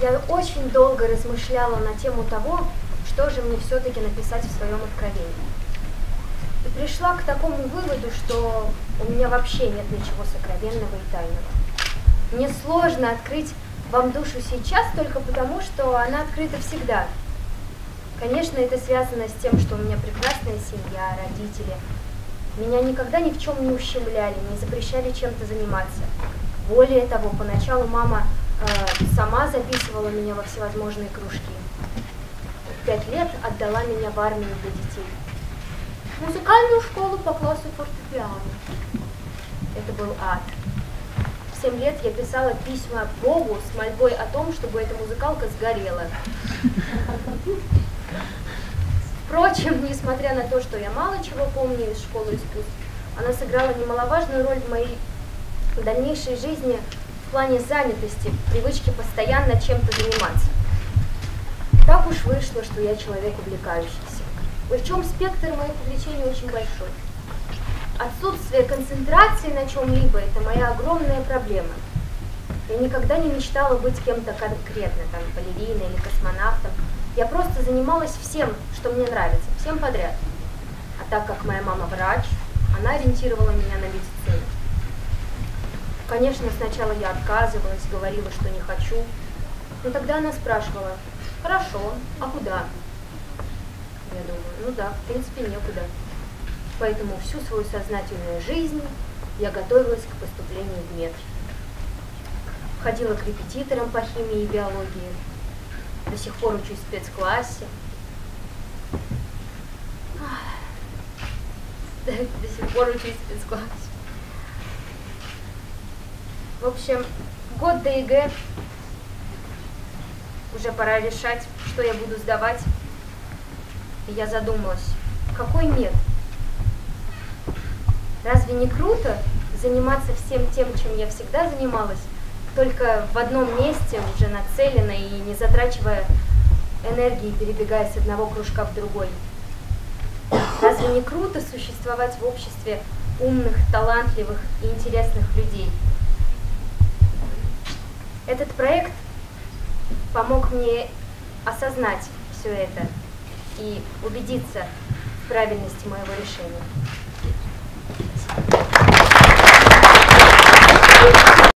Я очень долго размышляла на тему того, что же мне все-таки написать в своем откровении. И пришла к такому выводу, что у меня вообще нет ничего сокровенного и тайного. Мне сложно открыть вам душу сейчас только потому, что она открыта всегда. Конечно, это связано с тем, что у меня прекрасная семья, родители. Меня никогда ни в чем не ущемляли, не запрещали чем-то заниматься. Более того, поначалу мама сама записывала меня во всевозможные кружки. В 5 лет отдала меня в армию для детей. В музыкальную школу по классу фортепиано. Это был ад. В 7 лет я писала письма Богу с мольбой о том, чтобы эта музыкалка сгорела. Впрочем, несмотря на то, что я мало чего помню из школы искусств, она сыграла немаловажную роль в моей дальнейшей жизни в плане занятости, привычки постоянно чем-то заниматься. Так уж вышло, что я человек увлекающийся. Причем спектр моих увлечений очень большой. Отсутствие концентрации на чем-либо – это моя огромная проблема. Я никогда не мечтала быть кем-то конкретно, там, балериной или космонавтом. Я просто занималась всем, что мне нравится, всем подряд. А так как моя мама врач, она ориентировала меня на медицину. Конечно, сначала я отказывалась, говорила, что не хочу. Но тогда она спрашивала: хорошо, а куда? Я думаю, ну да, в принципе, некуда. Поэтому всю свою сознательную жизнь я готовилась к поступлению в мед. Ходила к репетиторам по химии и биологии. До сих пор учусь в спецклассе. До сих пор учусь в спецклассе. В общем, год до ЕГЭ. Уже пора решать, что я буду сдавать. И я задумалась, какой мед? Разве не круто заниматься всем тем, чем я всегда занималась, только в одном месте, уже нацеленно и не затрачивая энергии, перебегая с одного кружка в другой? Разве не круто существовать в обществе умных, талантливых и интересных людей? Этот проект помог мне осознать все это и убедиться в правильности моего решения.